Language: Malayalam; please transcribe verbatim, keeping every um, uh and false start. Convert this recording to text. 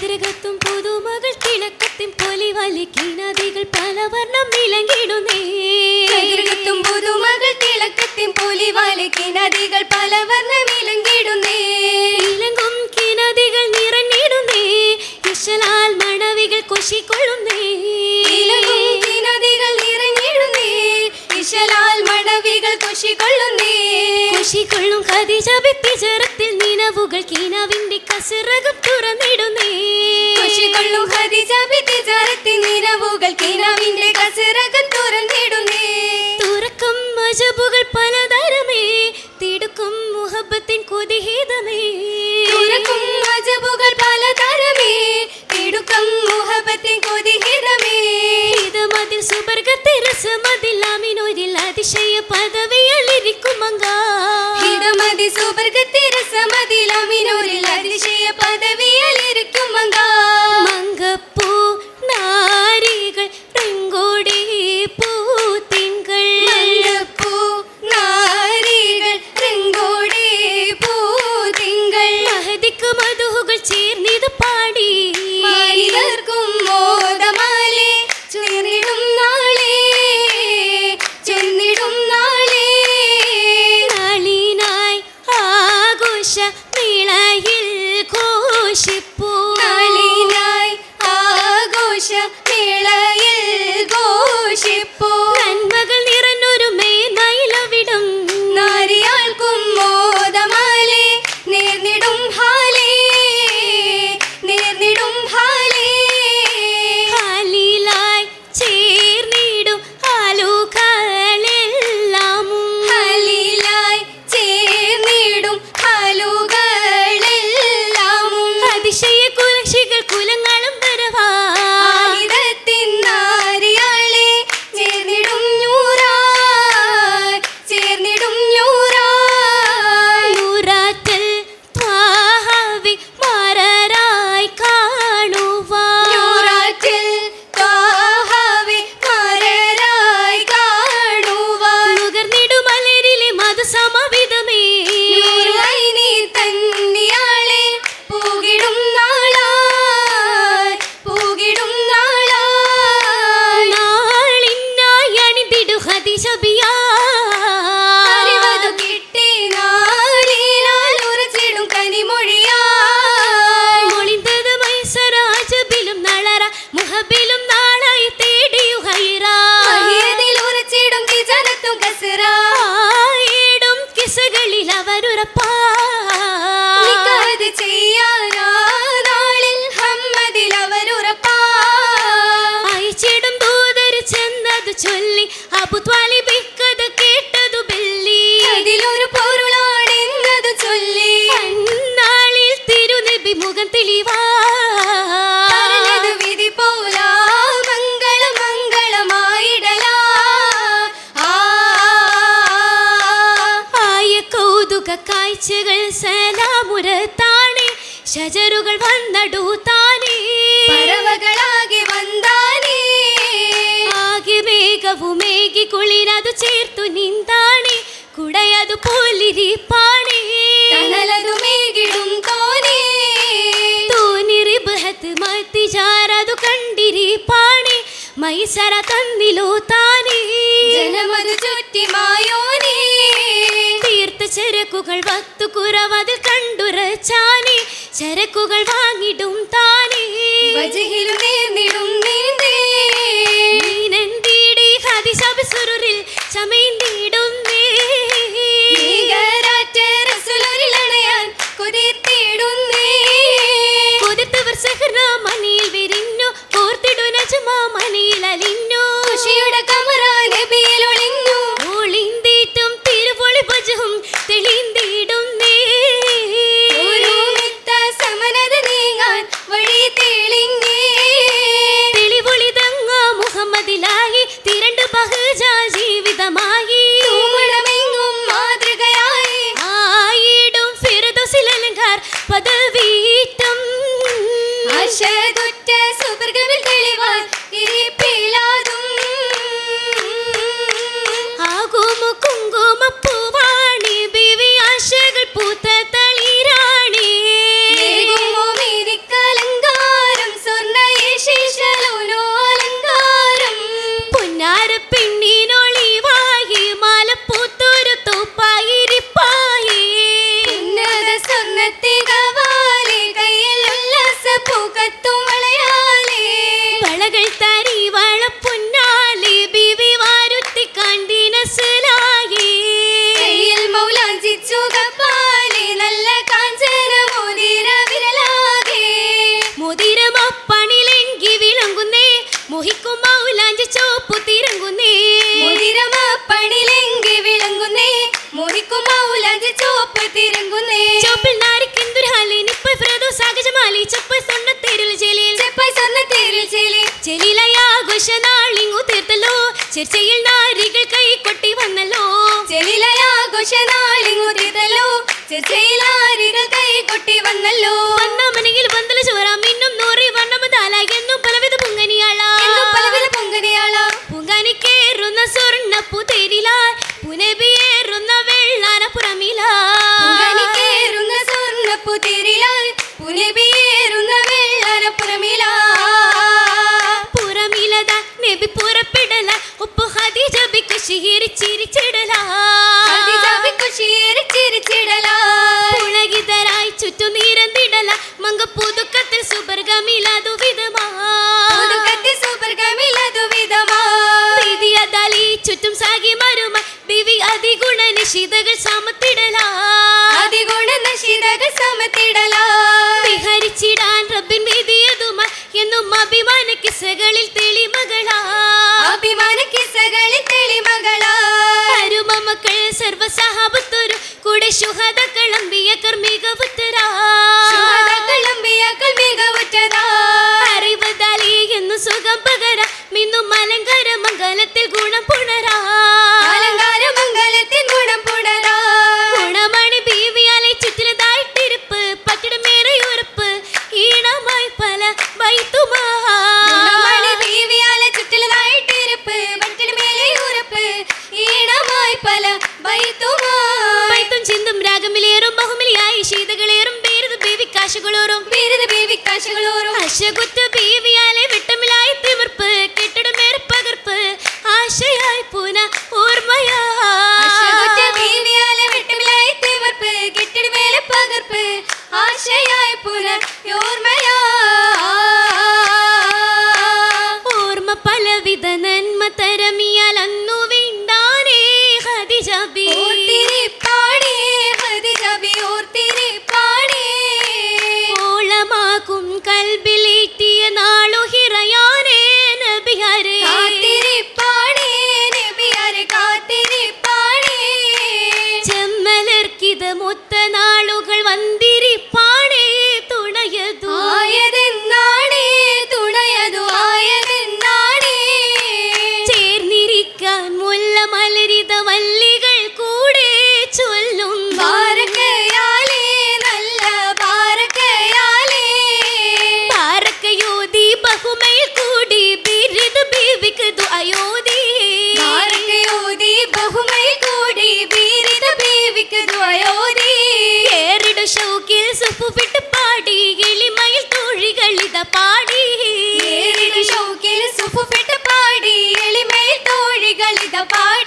കതിരകത്തും പുതുമകൾ കിഴക്കത്തിൻ പൊലിവലിക്ക് നദികൾ പലവർണ്ണം വിളങ്ങിടുന്നേ. കതിരകത്തും പുതുമകൾ കിഴക്കത്തിൻ പൊലിവലിക്ക് നദികൾ പലവർണ്ണം വിളങ്ങിടുന്നേ. ഇലങ്കും കിനദികൾ നിറഞ്ഞിടുന്നേ. ഇശലാൽ മണവികൾ കൊശിക്കൊള്ളുന്നേ. ഇലങ്കും കിനദികൾ നിറഞ്ഞിടുന്നേ. ഇശലാൽ മണവികൾ കൊശിക്കൊള്ളുന്നേ. കൊശിക്കൊള്ളും ഖദീജ ബിത്തി ജറത്തിൽ നിനവുകൾ കിനാവിന്റെ കസറകം തുറന്നിടുന്നേ. കൊശിക്കൊള്ളും ഖദീജ ബിത്തി ജറത്തിൽ നിനവുകൾ കിനാവിന്റെ കസറകം തുറന്നിടുന്നേ. തുറക്കും മജബുകൾ പലതരമേ. തിടുക്കും മുഹബത്തിൻ കൊതിഹീതമേ. തുറക്കും മജബുകൾ പലതരമേ. തിടുക്കും മുഹബത്തിൻ കൊതിഹീതമേ. ഹിതമതിൽ സുബർഗത്തെ രസമതിൽ അമിനോരിൽ അതിശയ പദവിയലിരിക്കും മങ്ക. ഹിതമതി സുബർഗത്തെ രസമതിൽ അമിനോരിൽ അതിശയ പദവിയലിരിക്കും മങ്ക. മങ്കപ്പൂ നാരികൾ പെങ്കോടി പൂത്തിങ്കൾ. മങ്കപ്പൂ നാരികൾ പെങ്കോടി പൂത്തിങ്കൾ. മഹദിക്ക് മധുഹുകൾ ചേർന്നിത് പാടി മാരിതർക്കും മോദമാലേ ചേർന്നിടും നാളെ ചെന്നിടും നാളെ. നാളിനായി ആഘോഷ മേളയിൽ ഘോഷിപ്പൂ. നാളിനായി ആഘോഷ മേളയിൽ ഘോഷിപ്പൂ. നന്മകൾ നിറഞ്ഞൊരു മേന്മയിലവിടും നാരിയാൾക്കും മോദമാലേ നേർന്നിടും ഹാലേ നേർന്നിടും ഹാലേ. ഹാലിലായി ചേർന്നിടും ആലുകളെല്ലാമും. ഹാലിലായി ചേർന്നിടും ഹാലുകളെല്ലാമും. അതിശയ കുലക്ഷികൾ കുലങ്ങളും വരവാ. ആയിരത്തിൻ നാരിയാളെ ചേർന്നിടും നൂറായി ചേർന്നിടും നൂറായി. നൂറാറ്റൽ ത്വാഹാവി മാരരായി കാണുവാൻ. നൂറാറ്റിൽ ത്വാഹാവെ മാരരായി കാണുവാൻ. നുകർന്നിടുമലരിലെ മധുസമവിധമേ. നൂറായി നീ തന്നിയാളെ പൂകിടും നാളായി പൂകിടും നാളായി. നാളിനായി അണിതിടു ഖദീജ ബിയാ. അറിവതു കിട്ടി നാളിനാൽ ഉറച്ചിടും കനിമൊഴിയായി. മൊളിന്തത് മൈസരാജബിലും നളറ മുഹബിലും നാളായി തേടിയു ഹൈറാ. മഹിയതിൽ ഉറച്ചിടും കിജറത്തും കസറ. ആയിടും കിസകളിൽ അവരുറപ്പാ. നിക്കാഹ് ചെയ്യാനാ നാളിൽ ഹമ്മദിൽ അവരുറപ്പാ. അയച്ചിടും ദൂതര് ചെന്നത് ചൊല്ലി അബു ത്വാലിബിക്കത് കേട്ടതു ബെല്ലി. അതിലൊരു പൊരുളാണെന്നത് ചൊല്ലി അന്നാളിൽ തിരുനബി മുഖം തെളിവാ. പറഞ്ഞത് വിധി പോലാ മംഗളം മംഗളമായിടലാ. ആ ആയ കൗതുക കാഴ്ചകൾ സലാമുരത്താണേ. ഷജറുകൾ വന്നടുത്താനേ. പറവകളാകെ വന്താനേ. ആകെ മേഘവുമേകി കുളിരതു ചേർത്തു നിന്താണേ. കുടയതു പോലിരിപ്പാണേ. തണലതു മേകിടും തോനേ. തോന്നിറിബഹത്ത് മത്തിജാരതു കണ്ടിരിപ്പാണേ. മൈസര തന്നിലോ താനേ. ജനമതു ചുറ്റി മായോനേ. തീർത്ത ചരക്കുകൾ വത്തു കുറവതിൽ കണ്ടുറച്ചാനേ. ചരക്കുകൾ വാങ്ങിടും താനേ. വജഹിലും നേർന്നിടും നീന്തേ. നീനെന്തിടി ഖദീജ ബിസുറുരിൽ ചമൈന്തിടുന്നേ. ഭീകരാറ്റ റസൂലുള്ളാഹിലണയാൻ കൊതിത്തിടുന്നേ. കൊതിർത്തവർ സഹ്റ മണിയിൽ വിരിഞ്ഞു. കോർത്തിടു നജ്മ മണിയിൽ അലിഞ്ഞു. ഖുശിയുടെ കമറ നബിയിൽ ഒളിഞ്ഞു. ഒളിന്തീറ്റും തിരുവൊളി ഭജവും തെളിന്തിടുന്നേ. ഒരു മിത്ത സമനത നീങ്ങാൻ വഴി തെളിഞ്ഞേ. തെളിവൊളി തങ്ങ മുഹമ്മദിലായി തിരണ്ട് ബഹജ ജീവിതമായി. ആഘോഷനാളിങ്ങുതിതല്ലോ ചർച്ചയിലാരികൾ കൈകൊട്ടി വന്നല്ലോ വന്നമനെങ്കിൽ വന്തല ചോറാം ഇന്നും നൂറി വർണ്ണമതാല എന്നും പലവിധ പൊങ്കനിയാള എന്നും പലവിധ പൊങ്കനിയാള പൊങ്കാനിക്കേറുന്ന സ്വർണ്ണ പുതേരിലായി പുനബിയേറുന്ന വെള്ളാന പുറമിലാ പൊങ്കാനിക്കേറുന്ന സ്വർണ്ണ പുതേരിലായി പുനബിയേറുന്ന വെള്ളാന പുറമിലാ പുറമിലത നബി പുറപ്പെടല ഒപ്പു ഖദീജ ബി ഖുശിയേറി ചിരിച്ചിടല ഖദീജ ബി ഖുശിയേറി ചിരിച്ചിടല പുളകിതരായി ചുറ്റും നിരന്നിടല മങ്ക പുതുക്കത്തിൽ സുബർഗമിലതു വിധമാ പുതുക്കത്തിൽ സുബർഗമിലതു വിധമാ വിധിയതാലി ചുറ്റും സാഗി മരുമ ബിവി അതിഗുണ നിശിതകൾ സമത്തിടല അതിഗുണ നിശിതകൾ സമത്തിടല വിഹരിച്ചിടാൻ റബ്ബിൻ വിധിയതുമ എന്നും അഭിമാന കിസ്സകളിൽ തെളിമകളാ അഭിമാന കിസ്സകളിൽ തെളിമകളാ അരുമ മക്കൾ സർവ സഹാബത്തൊരു കൂടെ ശുഹദകൾ അമ്പിയക്കർ മികവുറ്റരാ ശുഹദകൾ അമ്പിയക്കർ മികവുറ്റരാ അറിവതാലി എന്നു സുഖം പകര മിന്നും അലങ്കാര മംഗലത്തിൽ ഗുണം പുണരാ അലങ്കാര മംഗലത്തിൽ ഗുണം പുണരാ ഗുണമണി ബീവിയാലെ ചുറ്റിലതായിട്ടിരിപ്പ് പത്തിടമേറെ ഉറപ്പ് ഈണമായി പല ബൈത്തുമാ ഗുണമണി ബീവിയാലെ ചുറ്റിലതായിട്ടിരിപ്പ് പത്തിടമേലെ ഉറപ്പ് ഈണമായി പല ബൈത്തുമാ ബൈത്തും ചിന്തും രാഗമിലേറും ബഹുമിലിയായി ശീതകളേറും ബീരുത് ബീവി കാശുകളോറും ബീരുത് ബീവി കാശുകളോറും അശകുറ്റ ബീവിയാലെ വിട്ടമിലായി തിമിർപ്പ് കെട്ടിടമേറെ പകർപ്പ് ആശയായി പൂന ഓർമ്മയാ അശകുറ്റ ബീവിയാലെ വിട്ടമിലായി തിമിർപ്പ് കെട്ടിടമേലെ പകർപ്പ് ആശയായി പൂന ഓർമ്മയാ ഓർമ്മ പലവിധ നന്മ തരമിയാൽ അന്നു വീണ്ടാനേ ഖദീജ ബി ഓർത്തിരിപ്പാടേ ഖദീജ ബി ഓർത്തിരിപ്പാടേ ഓളമാകും കൽബിലേറ്റിയ നാളു ഹിറയാനേ നബിയാരേ കാത്തിരിപ്പാടേ നബിയാരെ കാത്തിരിപ്പാടേ ചെമ്മലർക്കിത് മൊത്ത നാളുകൾ വന്തിരിപ്പാടേ തുണയതു ആയതെന്നാടേ തുണയതു ആയതെന്നാടേ ചേർന്നിരിക്കാൻ മുല്ല മലരിത വല്ലികൾ കൂടെ ചൊല്ലും ബാരക്കയാലേ നല്ല ബാരക്കയാലേ ബാരക്കയോതി ബഹുമയിൽ കൂടി ബിരുദ ബീവിക്ക് ദുആയോതി ബാരക്കയോതി ബഹുമയിൽ കൂടി ബീരിത ബീവിക്ക് ദുആയോതി ഏറിടു ഷൗക്കിൽ സുഫുവിട്ട് പാടി എളിമയിൽ തോഴികളിത പാടി ഏറിടു ഷൗക്കിൽ സുഫുഫിട്ട് പാടി എളിമയിൽ തോഴികളിത പാടി